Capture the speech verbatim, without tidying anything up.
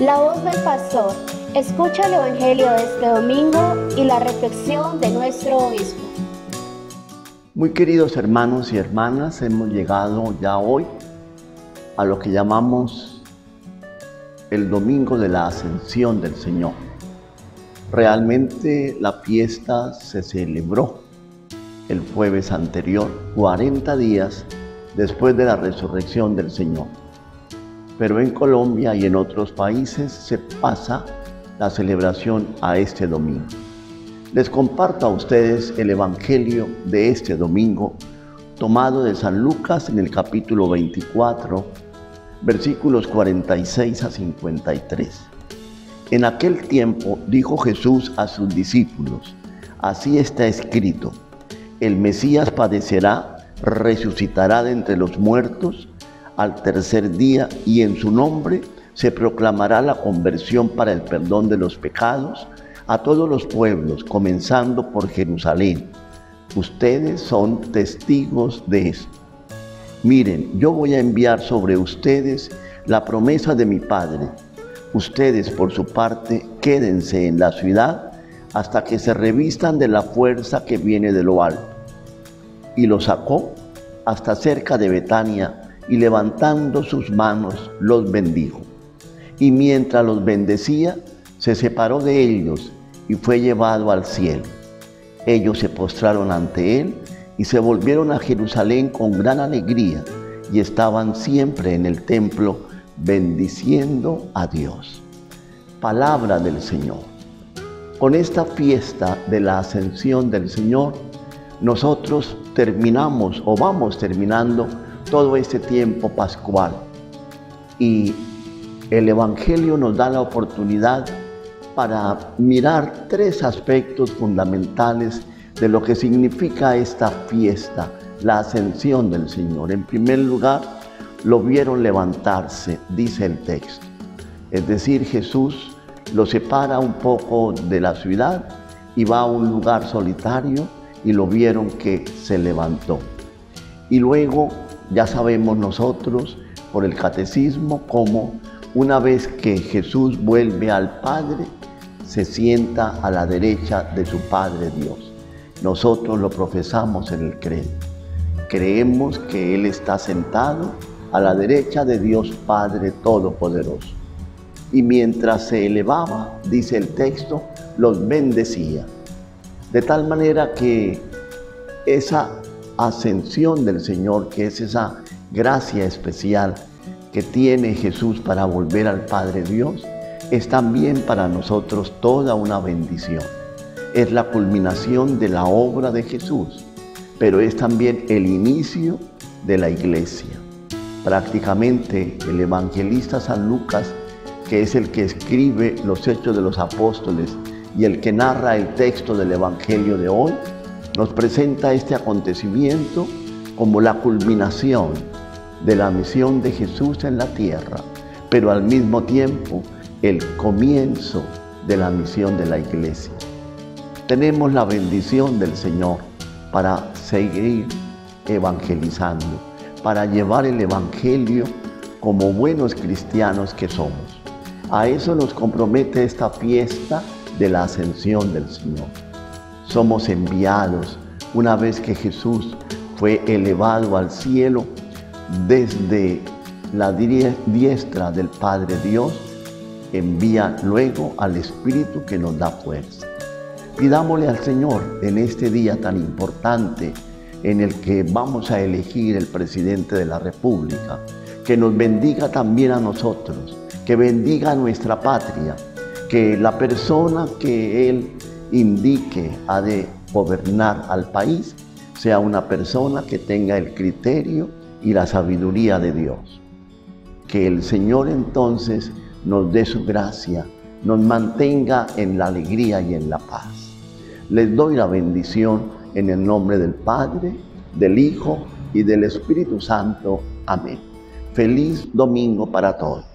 La voz del pastor. Escucha el Evangelio de este domingo y la reflexión de nuestro obispo. Muy queridos hermanos y hermanas, hemos llegado ya hoy a lo que llamamos el domingo de la Ascensión del Señor. Realmente la fiesta se celebró el jueves anterior, cuarenta días después de la resurrección del Señor. Pero en Colombia y en otros países se pasa la celebración a este domingo. Les comparto a ustedes el Evangelio de este domingo, tomado de San Lucas en el capítulo veinticuatro, versículos cuarenta y seis a cincuenta y tres. En aquel tiempo dijo Jesús a sus discípulos: así está escrito, el Mesías padecerá, resucitará de entre los muertos al tercer día, y en su nombre se proclamará la conversión para el perdón de los pecados a todos los pueblos, comenzando por Jerusalén. Ustedes son testigos de esto. Miren, yo voy a enviar sobre ustedes la promesa de mi Padre. Ustedes, por su parte, quédense en la ciudad hasta que se revistan de la fuerza que viene de lo alto. Y los sacó hasta cerca de Betania, y levantando sus manos los bendijo. Y mientras los bendecía, se separó de ellos y fue llevado al cielo. Ellos se postraron ante él y se volvieron a Jerusalén con gran alegría, y estaban siempre en el templo bendiciendo a Dios. Palabra del Señor. Con esta fiesta de la Ascensión del Señor, nosotros terminamos o vamos terminando todo este tiempo pascual. Y el Evangelio nos da la oportunidad para mirar tres aspectos fundamentales de lo que significa esta fiesta, la Ascensión del Señor. En primer lugar, lo vieron levantarse, dice el texto. Es decir, Jesús lo separa un poco de la ciudad y va a un lugar solitario, y lo vieron que se levantó. Y luego ya sabemos nosotros por el catecismo cómo una vez que Jesús vuelve al Padre, se sienta a la derecha de su Padre Dios. Nosotros lo profesamos en el credo. Creemos que Él está sentado a la derecha de Dios Padre Todopoderoso. Y mientras se elevaba, dice el texto, los bendecía. De tal manera que esa ascensión del Señor, que es esa gracia especial que tiene Jesús para volver al Padre Dios, es también para nosotros toda una bendición. Es la culminación de la obra de Jesús, pero es también el inicio de la iglesia. Prácticamente el evangelista San Lucas, que es el que escribe los Hechos de los Apóstoles y el que narra el texto del Evangelio de hoy, nos presenta este acontecimiento como la culminación de la misión de Jesús en la tierra, pero al mismo tiempo el comienzo de la misión de la iglesia. Tenemos la bendición del Señor para seguir evangelizando, para llevar el Evangelio como buenos cristianos que somos. A eso nos compromete esta fiesta de la Ascensión del Señor. Somos enviados una vez que Jesús fue elevado al cielo desde la diestra del Padre Dios, envía luego al Espíritu que nos da fuerza. Pidámosle al Señor en este día tan importante en el que vamos a elegir el presidente de la República, que nos bendiga también a nosotros, que bendiga a nuestra patria, que la persona que Él indique ha de gobernar al país sea una persona que tenga el criterio y la sabiduría de Dios. Que el Señor entonces nos dé su gracia, nos mantenga en la alegría y en la paz. Les doy la bendición en el nombre del Padre, del Hijo y del Espíritu Santo. Amén. Feliz domingo para todos.